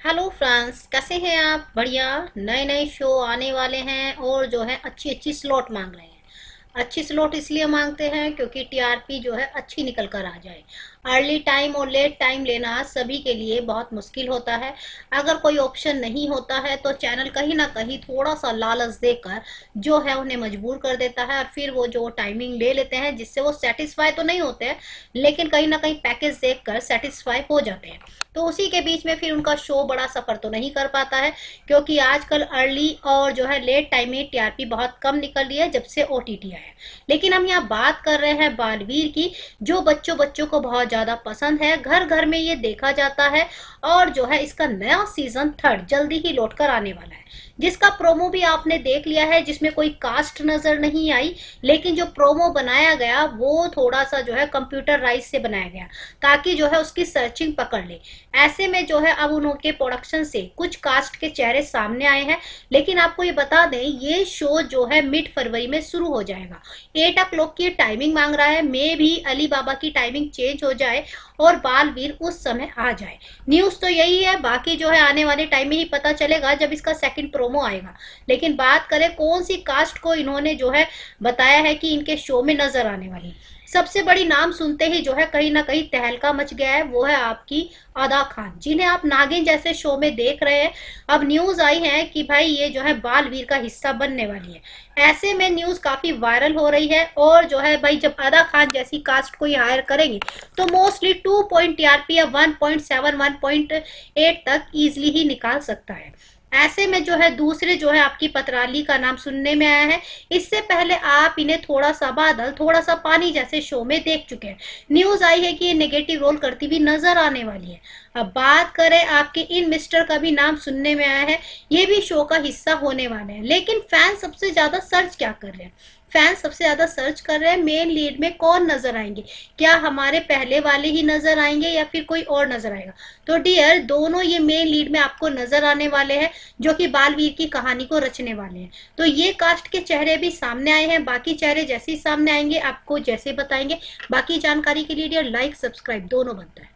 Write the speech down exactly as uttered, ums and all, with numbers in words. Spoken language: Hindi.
हेलो फ्रेंड्स, कैसे हैं आप? बढ़िया। नए नए शो आने वाले हैं और जो है अच्छी अच्छी स्लॉट मांग रहे हैं। अच्छी स्लॉट इसलिए मांगते हैं क्योंकि टीआरपी जो है अच्छी निकल कर आ जाए। अर्ली टाइम और लेट टाइम लेना सभी के लिए बहुत मुश्किल होता है। अगर कोई ऑप्शन नहीं होता है तो चैनल कहीं ना कहीं थोड़ा सा लालच देकर जो है उन्हें मजबूर कर देता है और फिर वो जो टाइमिंग ले लेते हैं जिससे वो सेटिस्फाई तो नहीं होते हैं, लेकिन कहीं ना कहीं पैकेज देखकर सेटिस्फाई हो जाते हैं। तो उसी के बीच में फिर उनका शो बड़ा सफर तो नहीं कर पाता है, क्योंकि आजकल अर्ली और जो है लेट टाइम में टीआरपी बहुत कम निकल रही है जब से ओटीटी आया है। लेकिन हम यहाँ बात कर रहे हैं बालवीर की, जो बच्चों बच्चों को बहुत ज्यादा पसंद है, घर घर में ये देखा जाता है। और जो है इसका नया सीजन थर्ड जल्दी ही लौट कर आने वाला है, जिसका प्रोमो भी आपने देख लिया है, जिसमें कोई कास्ट नजर नहीं आई। लेकिन जो प्रोमो बनाया गया वो थोड़ा सा जो है कंप्यूटराइज से बनाया गया ताकि जो है उसकी सर्चिंग पकड़ ले। ऐसे में जो है अब उनके प्रोडक्शन से कुछ कास्ट के चेहरे सामने आए हैं। लेकिन आपको ये बता दें, ये शो जो है मिड फरवरी में शुरू हो जाएगा। एट ओ क्लॉक की टाइमिंग मांग रहा है। मे भी अली बाबा की टाइमिंग चेंज हो जाए और बालवीर उस समय आ जाए। न्यूज तो यही है, बाकी जो है आने वाले टाइम में ही पता चलेगा जब इसका सेकंड प्रोमो आएगा। लेकिन बात करें कौन सी कास्ट को इन्होंने जो है बताया है कि इनके शो में नजर आने वाली, सबसे बड़ी नाम सुनते ही जो है कहीं ना कहीं तहलका मच गया है, वो है आपकी अदा खान, जिन्हें आप नागिन जैसे शो में देख रहे हैं। अब न्यूज आई है कि भाई ये जो है बालवीर का हिस्सा बनने वाली है। ऐसे में न्यूज काफी वायरल हो रही है। और जो है भाई जब अदा खान जैसी कास्ट को हायर करेंगे तो मोस्टली टू पॉइंट टीआरपी या one point seven one point eight तक इजिली ही निकाल सकता है। ऐसे में जो है दूसरे जो है आपकी पतराली का नाम सुनने में आया है। इससे पहले आप इन्हें थोड़ा सा बादल थोड़ा सा पानी जैसे शो में देख चुके हैं। न्यूज आई है कि ये नेगेटिव रोल करती हुई नजर आने वाली है। अब बात करें आपके इन मिस्टर का भी नाम सुनने में आया है, ये भी शो का हिस्सा होने वाले हैं। लेकिन फैन सबसे ज्यादा सर्च क्या कर रहे हैं? फैन सबसे ज्यादा सर्च कर रहे हैं मेन लीड में कौन नजर आएंगे, क्या हमारे पहले वाले ही नजर आएंगे या फिर कोई और नजर आएगा। तो डियर, दोनों ये मेन लीड में आपको नजर आने वाले हैं, जो कि बालवीर की कहानी को रचने वाले हैं। तो ये कास्ट के चेहरे भी सामने आए हैं, बाकी चेहरे जैसे ही सामने आएंगे आपको जैसे बताएंगे। बाकी जानकारी के लिए डियर लाइक सब्सक्राइब दोनों बनता है।